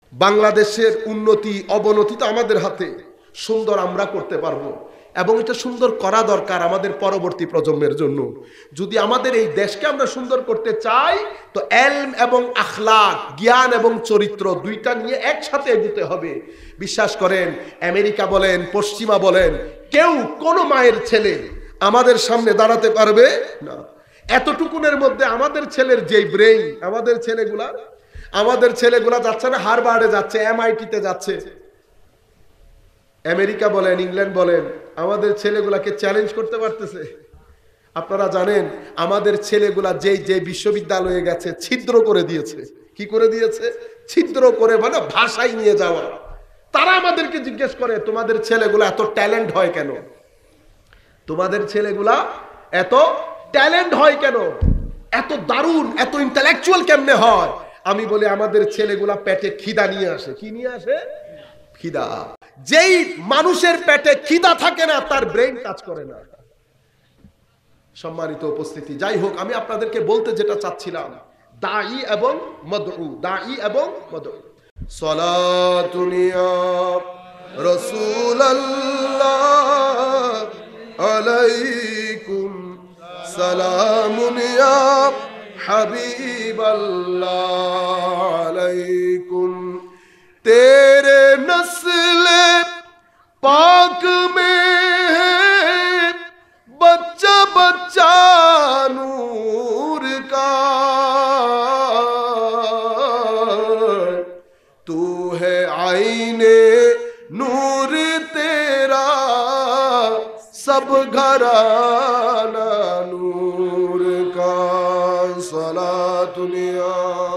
বাংলাদেশের উন্নতি অবনতি তো আমাদের হাতে, সুন্দর আমরা করতে পারবো এবং এটা সুন্দর করা দরকার আমাদের পরবর্তী প্রজন্মের জন্য। যদি আমাদের এই দেশকে আমরা সুন্দর করতে চাই তো এলম এবং আখলাক, জ্ঞান এবং চরিত্র দুইটা নিয়ে একসাথে এগোতে হবে। বিশ্বাস করেন, আমেরিকা বলেন, পশ্চিমা বলেন, কেউ কোনো মায়ের ছেলে আমাদের সামনে দাঁড়াতে পারবে না। এতটুকুনের মধ্যে আমাদের ছেলের যেই ব্রেইন, আমাদের ছেলেগুলা যাচ্ছে না হার্ভার্ডে যাচ্ছে, এমআইটিতে যাচ্ছে। আমেরিকা বলেন, ইংল্যান্ড বলেন, আমাদের ছেলেগুলাকে চ্যালেঞ্জ করতে পারতেছে। আপনারা জানেন আমাদের ছেলেগুলা যে বিশ্ববিদ্যালয়ে গেছে ছিদ্র করে দিয়েছে। কি করে দিয়েছে? ছিদ্র করে, মানে ভাষায় নিয়ে যাওয়া। তারা আমাদেরকে জিজ্ঞেস করে তোমাদের ছেলেগুলা এত ট্যালেন্ট হয় কেন? তোমাদের ছেলেগুলা এত ট্যালেন্ট হয় কেন? এত দারুণ, এত ইন্টেলেকচুয়াল কেমনে হয়? আমি বলি আমাদের ছেলেগুলা পেটে খিদা নিয়ে আসে। কি নিয়ে আসে? খিদা। যেই মানুষের পেটে খিদা থাকে না তার ব্রেইন কাজ করে না। সম্মানিত উপস্থিতি, যাই হোক, আমি আপনাদেরকে বলতে যেটা চাচ্ছিলাম, দাঈ এবং মদউ, দাঈ এবং মদউ। সালাতুন ইয়া রাসূলুল্লাহ আলাইকুম, সালামুন ইয়া হাবিবাল্লাহ আলাইকুম, तेरे नस्ले पाक में है बच्चा बच्चा नूर का, तू है आईने नूर तेरा सब घराना नूर का, सलातुन या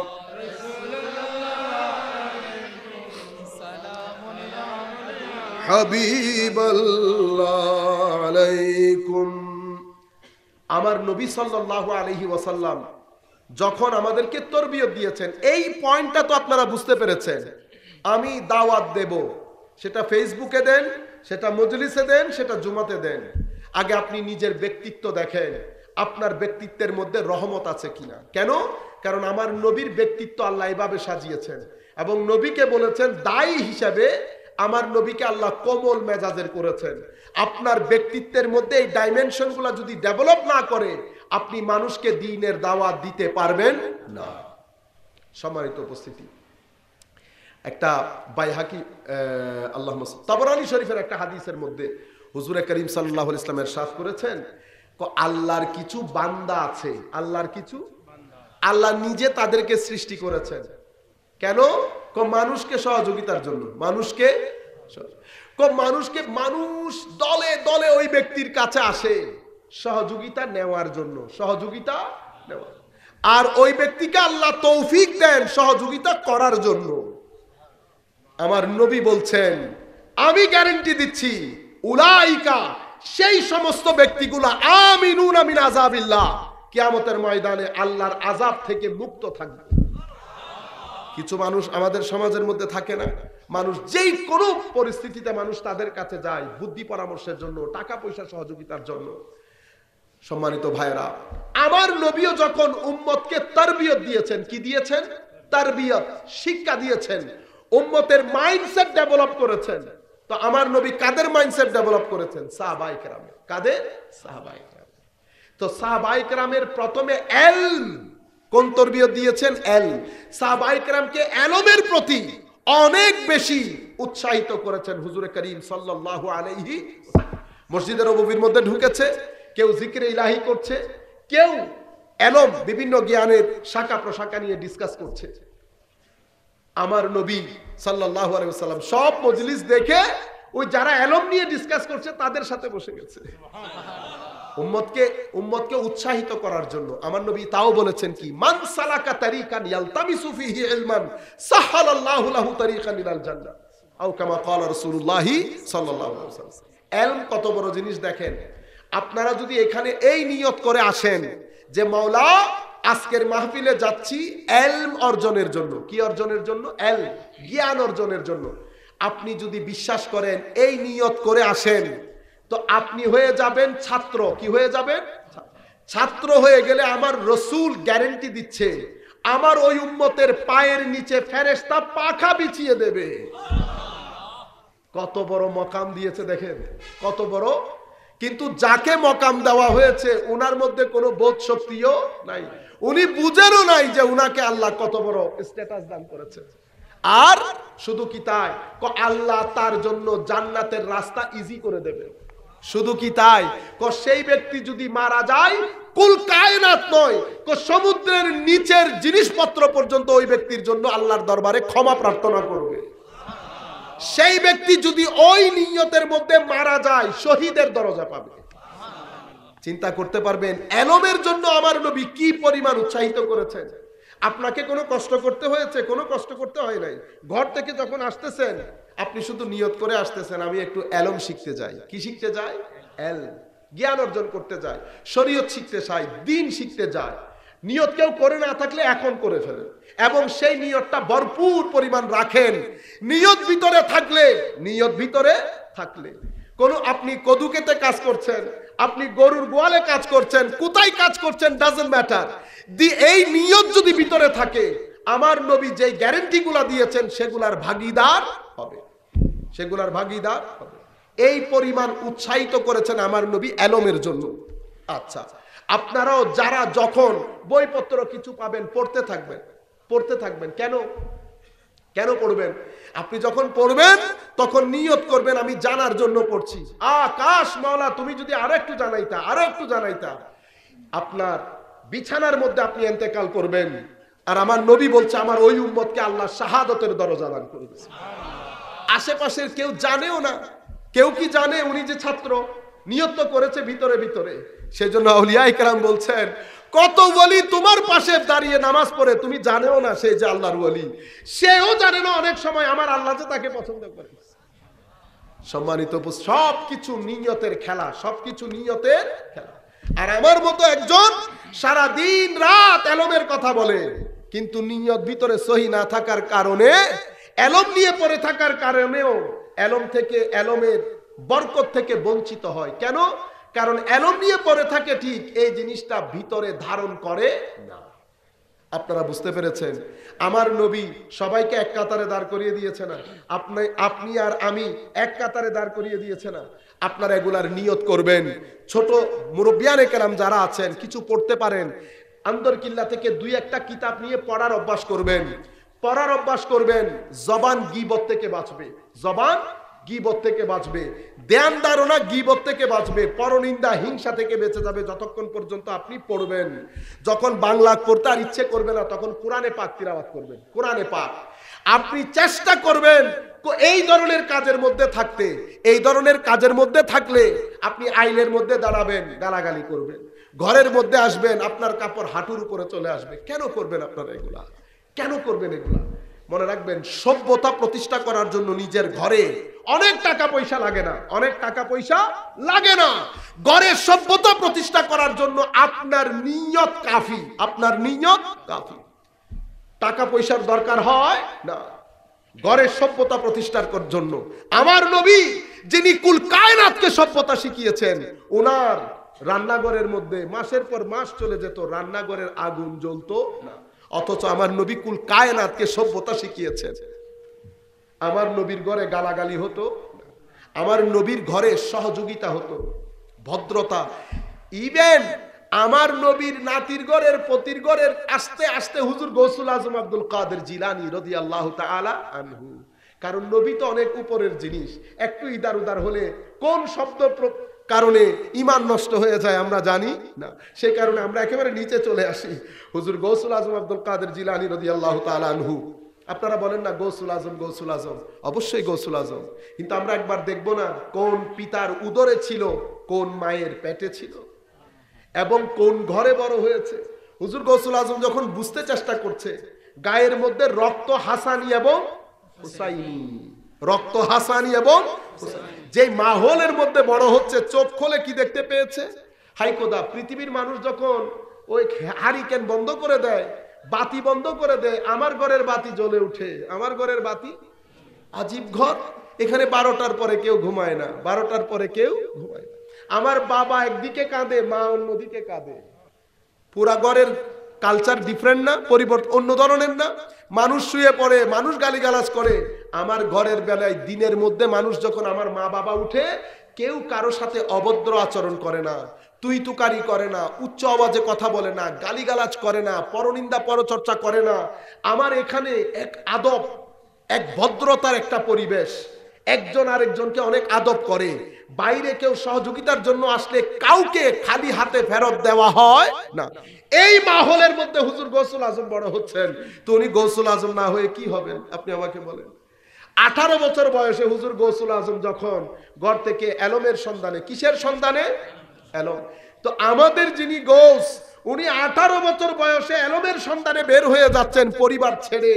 হাবিবাল্লাহ আলাইকুম। আমার নবী সাল্লাল্লাহু আলাইহি ওয়াসাল্লাম যখন আমাদেরকে তরবিয়ত দিয়েছেন, এই পয়েন্টটা তো আপনারা বুঝতে পেরেছেন। আমি দাওয়াত দেব, সেটা ফেসবুকে দেন, সেটা মজলিসে দেন, সেটা জুমাতে দেন, আগে আপনি নিজের ব্যক্তিত্ব দেখেন, আপনার ব্যক্তিত্বের মধ্যে রহমত আছে কিনা। কেন? কারণ আমার নবীর ব্যক্তিত্ব আল্লাহ এভাবে সাজিয়েছেন এবং নবীকে বলেছেন দায়ী হিসাবে আমার নবীকে আল্লাহ কোমল মেজাজের করেছেন। আপনার ব্যক্তিত্বের মধ্যে এই ডাইমেনশনগুলো যদি ডেভেলপ না করে আপনি মানুষকে দ্বীনের দাওয়াত দিতে পারবেন না। সম্মানিত উপস্থিতি, একটা বাইহাকি আল্লাহুম্মা তাবরানী শরীফের একটা হাদিসের মধ্যে হুজুরে করিম সাল্লাল্লাহু আলাইহি ওয়াসাল্লাম ইরশাদ করেছেন, আল্লাহর কিছু বান্দা আছে, আল্লাহর কিছু, আল্লাহ নিজে তাদেরকে সৃষ্টি করেছেন। কেন? মানুষকে সহযোগিতার জন্য। মানুষকে মানুষ দলে দলে ওই ব্যক্তির কাছে আসে সহযোগিতা নেওয়ার জন্য, সহযোগিতা নেওয়া। আর ওই ব্যক্তিকে আল্লাহ তৌফিক দেন সহযোগিতা করার জন্য। আমার নবী বলছেন, আমি গ্যারান্টি দিচ্ছি, উলাইকা, সেই সমস্ত ব্যক্তিগুলা, আমিনুনা মিন আযাবিল্লাহ, কিয়ামতের ময়দানে আল্লাহর আযাব থেকে মুক্ত থাকবে। কিছু মানুষ আমাদের সমাজের মধ্যে থাকে না, মানুষ যেই কোনো পরিস্থিতিতে মানুষ তাদের কাছে যায় বুদ্ধি পরামর্শের জন্য, টাকা পয়সা সহযোগিতার জন্য। সম্মানিত ভাইরা, আমার নবীও যখন উম্মতকে তারবিয়ত দিয়েছেন, কি দিয়েছেন? তারবিয়ত, শিক্ষা দিয়েছেন, উম্মতের মাইন্ডসেট ডেভেলপ করেছেন। তো আমার নবী কাদের মাইন্ডসেট ডেভেলপ করেছেন? সাহাবায়ে কেরামের। কাদের? সাহাবায়ে কেরাম। তো সাহাবায়ে কেরামের প্রথমে ইলম, কোন তরবিয়ত দিয়েছেন? ইলম। সাহাবায়ে কেরামকে ইলমের প্রতি অনেক বেশি উৎসাহিত করেছেন হুজুরে করিম সাল্লাল্লাহু আলাইহি। মসজিদের নববীর মধ্যে ঢুকেছে, কেউ জিকিরে ইলাহি করছে, কেউ ইলম, বিভিন্ন জ্ঞানের শাখা প্রশাখা নিয়ে ডিসকাস করছে। আমার নবী সাল্লাল্লাহু আলাইহি ওয়াসাল্লাম সব মজলিস দেখে ওই যারা ইলম নিয়ে ডিসকাস করছে তাদের সাথে বসে গেছে, উম্মতকে উৎসাহিত করার জন্য। আমার নবী তাও বলেছেন কি, মান সালাকা তারিকান ইয়ালতামিসু ফিহি ইলমান সাহালাল্লাহু লাহু তারিকান ইলাল জান্নাহ, আও কামা ক্বালা রাসূলুল্লাহ সাল্লাল্লাহু আলাইহি ওয়াসাল্লাম। ইলম কত বড় জিনিস দেখেন। আপনারা যদি এখানে এই নিয়ত করে আসেন যে মাওলা আজকের মাহফিলে যাচ্ছি ইলম অর্জনের জন্য, কি অর্জনের জন্য? ইলম, জ্ঞান অর্জনের জন্য। আপনি যদি বিশ্বাস করেন, এই নিয়ত করে আসেন, তো আপনি হয়ে যাবেন ছাত্র। কি হয়ে যাবেন? ছাত্র হয়ে গেলে আমার রাসূল গ্যারান্টি দিচ্ছে আমার ওই উম্মতের পায়ের নিচে ফেরেশতা পাখা বিছিয়ে দেবে। কত বড় মকাম দিয়েছে দেখেন, কত বড়। কিন্তু যাকে মকাম দেওয়া হয়েছে উনার মধ্যে কোনো বোধ শক্তিও নাই, উনি বুঝেনও নাই যে উনাকে আল্লাহ কত বড় স্ট্যাটাস দান করেছে। আর শুধু কি তাই, আল্লাহ তার জন্য জান্নাতের রাস্তা ইজি করে দেবে। শুধু কি তাই, সেই ব্যক্তি যদি মারা যায়, কুল কায়নাত নয়, সমুদ্রের নিচের জিনিসপত্র পর্যন্ত ওই ব্যক্তির জন্য আল্লাহর দরবারে ক্ষমা প্রার্থনা করবে। সেই ব্যক্তি যদি ওই নিয়তের মধ্যে মারা যায়, শহীদের দরজা পাবে। চিন্তা করতে পারবেন এলমের জন্য আমার নবী কি পরিমাণ উৎসাহিত করেছেন। আপনাকে কোনো কষ্ট করতে হয়েছে? কোনো কষ্ট করতে হয় নাই। ঘর থেকে যখন আসতেছেন আপনি শুধু নিয়ত করে আসতেছেন, আমি একটু এলম শিখতে যাই। কি শিখতে যাই? এলম, জ্ঞান অর্জন করতে যাই, শরীয়ত শিখতে চাই, দ্বীন শিখতে যায়। নিয়ত কেউ করে না থাকলে এখন করে ফেলেন এবং সেই নিয়তটা ভরপুর পরিমাণ রাখেন। নিয়ত ভিতরে থাকলে কোনো আপনি কদুকেতে কাজ করছেন, আপনি গরুর গোয়ালে কাজ করছেন, কোথায় কাজ করছেন ডাজন্ট ম্যাটার, এই নিয়ত যদি ভিতরে থাকে, আমার নবী যে গ্যারান্টিগুলা দিয়েছেন সেগুলার ভাগীদার হবে, সেগুলার ভাগীদার হবে। এই পরিমাণ উৎসাহিত করেছেন আমার নবী এলমের জন্য। আচ্ছা, আপনারাও যারা যখন বইপত্র কিছু পাবেন পড়তে থাকবেন। কেন পড়বেন? আপনি যখন পড়বেন তখন নিয়ত করবেন আমি জানার জন্য পড়ছি। আকাশ মাওলা তুমি যদি আরো একটু জানাইতা। আপনার বিছানার মধ্যে আপনি ইন্তেকাল করবেন, আর আমার নবী বলছে আমার ওই উম্মতকে আল্লাহ শাহাদতের দরজা দান করবে। আশেপাশের কেউ জানেও না। কেউ কি জানে উনি যে ছাত্র? নিয়ত করেছে ভিতরে। সেজন্য আউলিয়া ইকরাম বলছেন কত ওলি তোমার পাশে দাঁড়িয়ে নামাজ পড়ে, তুমি জানেও না সে যে আল্লাহর ওলি। সেও জানে না অনেক সময় আমার আল্লাহ যে তাকে পছন্দ করে। সম্মানিত, সবকিছু নিয়তের খেলা। আর আমার মতো একজন সারা দিন রাত এলমের কথা বলে, কিন্তু নিয়ত ভিতরে সহি না থাকার কারণে, এলম নিয়ে পড়ে থাকার কারণেও এলমের বরকত থেকে বঞ্চিত হয়। কেন? কারণ এলম নিয়ে পড়ে থাকে ঠিক, এই জিনিসটা ভিতরে ধারণ করে না। আপনারা বুঝতে পেরেছেন? আমার নবী সবাইকে এক কাতারে দাঁড় করিয়ে দিয়েছে না? আপনি আর আমি এক কাতারে দাঁড় করিয়ে দিয়েছে না? আপনারা এগুলার নিয়ত করবেন। ছোট মুরব্বিয়ানে কেরাম যারা আছেন কিছু পড়তে পারেন, আন্দরকিল্লা থেকে 2-1টা কিতাব নিয়ে পড়ার অভ্যাস করবেন। জবান গীবত থেকে বাঁচবে, ধ্যান ধারণা গীবত থেকে বাঁচবে, পরনিন্দা হিংসা থেকে বেঁচে যাবে যতক্ষণ পর্যন্ত আপনি পড়বেন। যখন বাংলা পড়তে আর ইচ্ছে করবে না তখন কোরআনে পাক তিলাওয়াত করবেন। কোরআনে পাক আপনি চেষ্টা করবেন এই ধরনের কাজের মধ্যে থাকলে আপনি আইনের মধ্যে দাঁড়াবেন, গালাগালি করবেন, ঘরের মধ্যে আসবেন, আপনার কাপড় হাঁটুর উপরে চলে আসবে। কেন করবেন আপনারা এগুলা? মনে রাখবেন, সভ্যতা প্রতিষ্ঠা করার জন্য নিজের ঘরে অনেক টাকা পয়সা লাগে না। ঘরে সভ্যতা প্রতিষ্ঠা করার জন্য আপনার নিয়ত কাফি। টাকা পয়সার দরকার হয় না ঘরের সভ্যতা প্রতিষ্ঠার জন্য। আমার নবী যিনি কুল কায়নাতকে সভ্যতা শিখিয়েছেন, ওনার রান্নাঘরের মধ্যে মাসের পর মাস চলে যেত, রান্নাঘরের আগুন জ্বলতো না। অথচ আমার নবী কুল কায়নাতকে সভ্যতা শিখিয়েছেন। আমার নবীর ঘরে গালাগালি হতো, আমার নবীর ঘরে সহযোগিতা হতো, ভদ্রতা। ইভেন আমার নবীর নাতির ঘরের পতির ঘরের আস্তে আস্তে হুজুর গৌসুল আজম আব্দুল কাদের জিলানী রাদিয়াল্লাহু তাআলা আনহু। কারণ নবী তো অনেক উপরের জিনিস, একটু ইদার উদার হলে কোন শব্দ কারণে ইমান নষ্ট হয়ে যায় আমরা জানি না। সেই কারণে আমরা একেবারে নিচে চলে আসি। হুজুর গৌসুল আজম আব্দুল কাদের জিলানী রাদিয়াল্লাহু তাআলা আনহু। আপনারা বলেন না গৌসুল আজম, অবশ্যই গৌসুল আজম, কিন্তু আমরা একবার দেখব না কোন পিতার উদরে ছিল, কোন মায়ের পেটে ছিল এবং কোন ঘরে বড় হয়েছে। হুজুর গৌসুল আজম যখন বুঝতে চেষ্টা করছে, গায়ের মধ্যে রক্ত হাসানি এবং যে মাহলের মধ্যে বড় হচ্ছে, চোখ খোলে কি দেখতে পেয়েছে? হাইকোদা, পৃথিবীর মানুষ যখন ওই হারিকেন বন্ধ করে দেয়, বাতি বন্ধ করে দেয়, আমার ঘরের বাতি জ্বলে উঠে। আমার ঘরের বাতি, আজীব ঘর, এখানে 12টার পরে কেউ ঘুমায় না। আমার বাবা একদিকে কাঁদে, মা অন্যদিকে কাঁদে। পুরা ঘরের কালচার ডিফারেন্ট না, পরিবর্তন অন্য ধরনের না? মানুষ শুয়ে পড়ে, মানুষ গালিগালাজ করে। আমার ঘরের বেলায় দিনের মধ্যে মানুষ যখন আমার মা বাবা উঠে, কেউ কারো সাথে অভদ্র আচরণ করে না, তুই তুকারি করে না, উচ্চ আওয়াজে কথা বলে না, গালিগালাজ করে না, পরনিন্দা পরচর্চা করে না। আমার এখানে এক আদব, এক ভদ্রতার একটা পরিবেশ, একজন আরেকজনকে অনেক আদব করে। বাইরে কেউ সহযোগিতার জন্য আসলে কাউকে খালি হাতে ফেরত দেওয়া হয় না। এই মাহলের মধ্যে হুজুর গৌসুল আজম বড় হচ্ছেন, তো উনি গৌসুল আজম না হয়ে কি হবেন আপনি আমাকে বলেন? 18 বছর বয়সে হুজুর গৌসুল আজম যখন ঘর থেকে এলমের সন্ধানে, কিসের সন্ধানে? এলম। তো আমাদের যিনি গৌস, উনি 18 বছর বয়সে এলমের সন্ধানে বের হয়ে যাচ্ছেন পরিবার ছেড়ে।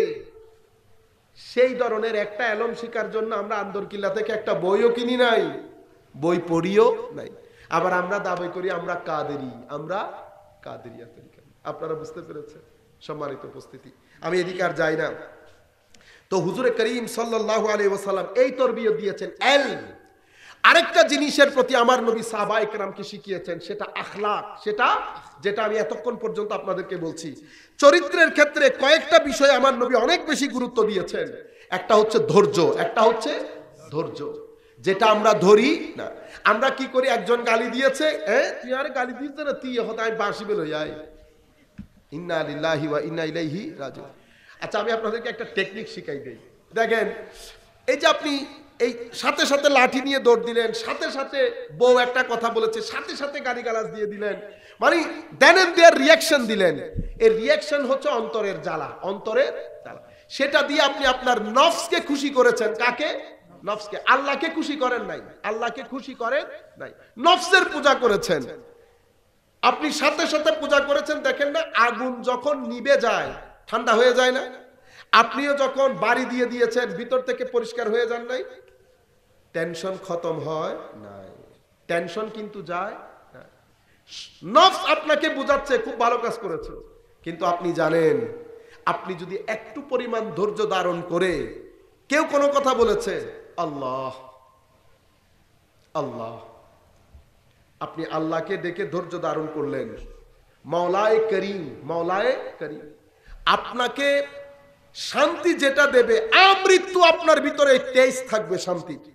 সেই ধরনের একটা এলম শিকার জন্য আমরা আন্দরকিল্লা থেকে একটা বইও কিনি নাই, বই পড়িও নাই। আবার আমরা দাবি করি আমরা কাদেরি, আমরা কাদেরিয়া তরিকা। আপনারা বুঝতে পেরেছেন? সম্মানিত উপস্থিতি, আমি এদিকে আর যাই না। তো হুজুরে করিম সাল্লাল্লাহু আলাইহি ওয়াসাল্লাম এই তরবিয়ত দিয়েছেন ইলম। আরেকটা জিনিসের প্রতি আমার নবী সাহাবায়ে কেরামকে শিখিয়েছেন, সেটা আখলাক। সেটা যেটা আমি এতক্ষণ পর্যন্ত আপনাদেরকে বলছি, চরিত্রের ক্ষেত্রে কয়েকটা বিষয়ে আমার নবী অনেক বেশি গুরুত্ব দিয়েছেন। একটা হচ্ছে ধৈর্য, একটা হচ্ছে ধৈর্য, যেটা আমরা ধরি না। আমরা কি করি, একজন গালি দিয়েছে, তুই আরে গালি দিয়েছে না, তুই হতে আমি বাঁশি বেলো যাই, ইন্না লিল্লাহি ওয়া ইন্না ইলাইহি রাজিউন। আচ্ছা, আমি আপনাদেরকে একটা টেকনিক শিখাই দেই। দেখেন, এই যে আপনি এই সাথে সাথে লাঠি নিয়ে দৌড় দিলেন, সাথে সাথে বউ একটা কথা বলেছে, সাথে সাথে গালিগালাজ দিয়ে দিলেন, মানে দেন এন্ড দেয়ার রিয়াকশন দিলেন। এই রিয়াকশন হচ্ছে অন্তরের জ্বালা, অন্তরের জ্বালা। সেটা দিয়ে আপনি আপনার নফসকে খুশি করেছেন। কাকে? নফসকে। আল্লাহকে খুশি করেন নাই, আল্লাহকে খুশি করেন নাই, নফসের পূজা করেছেন। আপনি সাথে সাথে পূজা করেছেন। দেখেন না, আগুন যখন নিভে যায় ঠান্ডা হয়ে যায় না? আপনিও যখন বাড়ি দিয়ে দিয়েছেন, ভিতর থেকে পরিষ্কার হয়ে যান নাই? টেনশন খতম হয় নাই, টেনশন কিন্তু যায় না। নফস আপনাকে বুঝাচ্ছে খুব ভালো কাজ করেছো, কিন্তু আপনি জানেন, আপনি যদি একটু পরিমাণ ধৈর্য ধারণ করে, কেউ কোনো কথা বলেছে, আল্লাহ আল্লাহ, আপনি আল্লাহকে ডেকে ধৈর্য ধারণ করলেন, মাওলায়ে করিম, মাওলায়ে করিম আপনাকে শান্তি যেটা দেবে, আমৃত্যু আপনার ভিতরে টেস্ট থাকবে শান্তি।